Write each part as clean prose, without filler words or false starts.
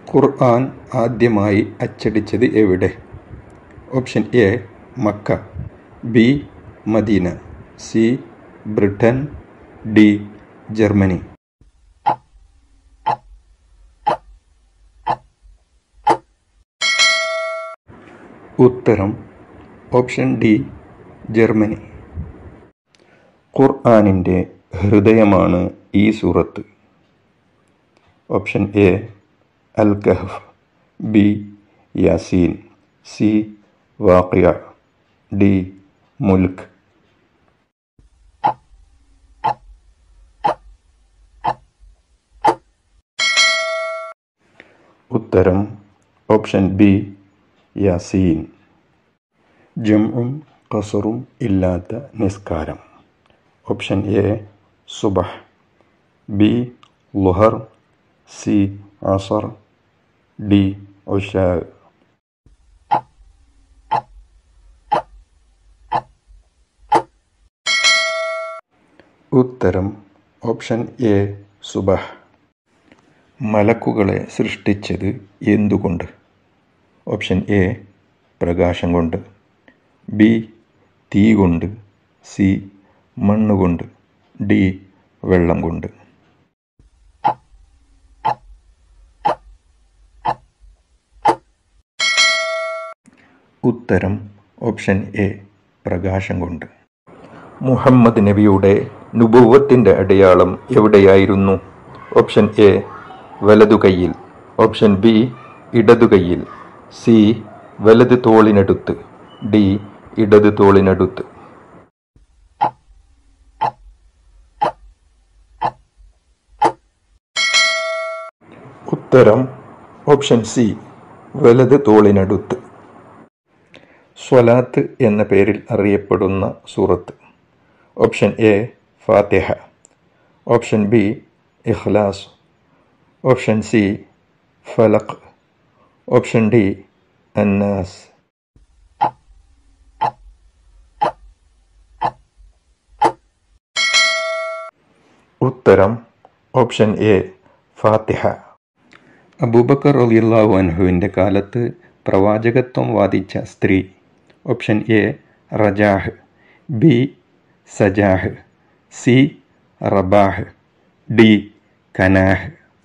ഖുർആൻ ആദ്യമായി അച്ചടിച്ചത് എവിടെ? Option A Mecca, B Medina, C Britain, D Germany. ഉത്തരം ഓപ്ഷൻ ഡി ജർമ്മനി. ഖുർആനിൻ്റെ ഹൃദയമാണ് ഈ സൂറത്ത്. ഓപ്ഷൻ എ അൽ കഹ്ഫ്, ബി യാസീൻ, സി വാഖിയ, ഡി മുൽക്ക്. ഉത്തരം ഓപ്ഷൻ ബി യാസീൻ. ജംഉം ഖസറും ഇല്ലാത്ത നിസ്കാരം. ഓപ്ഷൻ എ സുബഹ്, ബി ളുഹർ, സി അസർ, ഡി ഉശാ. ഉത്തരം ഓപ്ഷൻ എ സുബഹ്. മലക്കുകളെ സൃഷ്ടിച്ചത് എന്തുകൊണ്ട്? ഓപ്ഷൻ എ പ്രകാശം കൊണ്ട്, ബി തീ കൊണ്ട്, സി മണ്ണുകൊണ്ട്, ഡി വെള്ളം കൊണ്ട്. ഉത്തരം ഓപ്ഷൻ എ പ്രകാശം കൊണ്ട്. മുഹമ്മദ് നബിയുടെ നുബുവ്വത്തിൻ്റെ അടയാളം എവിടെയായിരുന്നു? ഓപ്ഷൻ എ വലതു കൈയിൽ, ഓപ്ഷൻ ബി ഇടതു കൈയിൽ, സി വലത് തോളിനടുത്ത്, ഡി ഇടത് തോളിനടുത്ത്. ഉത്തരം ഓപ്ഷൻ സി വലത് തോളിനടുത്ത്. സ്വലാത്ത് എന്ന പേരിൽ അറിയപ്പെടുന്ന സൂറത്ത്. ഓപ്ഷൻ എ ഫാത്തിഹ, ഓപ്ഷൻ ബി ഇഖ്ലാസ്, ഓപ്ഷൻ സി ഫലഖ്, ഓപ്ഷൻ ഡി അന്നാസ്. ഉത്തരം ഓപ്ഷൻ എ ഫാത്തിഹ. അബൂബക്കർ റളിയല്ലാഹു അൻഹുവിൻ്റെ കാലത്ത് പ്രവാചകത്വം വാദിച്ച സ്ത്രീ. ഓപ്ഷൻ എ റജാഹ്, ബി സജാഹ്, സി റബാഹ്, ഡി കനാഹ്.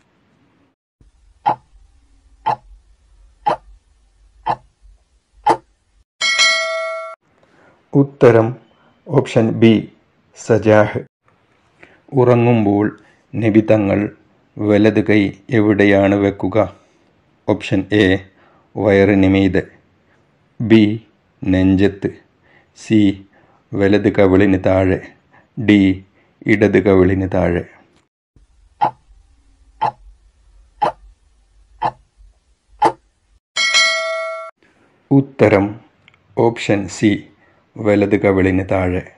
ഉത്തരം ഓപ്ഷൻ ബി സജാഹ്. ഉറങ്ങുമ്പോൾ നബി തങ്ങൾ വലത് കൈ എവിടെയാണ് വെക്കുക? ഓപ്ഷൻ എ വയറിന് മീതെ, ബി നെഞ്ചത്ത്, സി വലത് കവിളിന് താഴെ, ഡി ഇടത് കവിളിന് താഴെ. ഉത്തരം ഓപ്ഷൻ സി വലത് കവിളിന് താഴെ.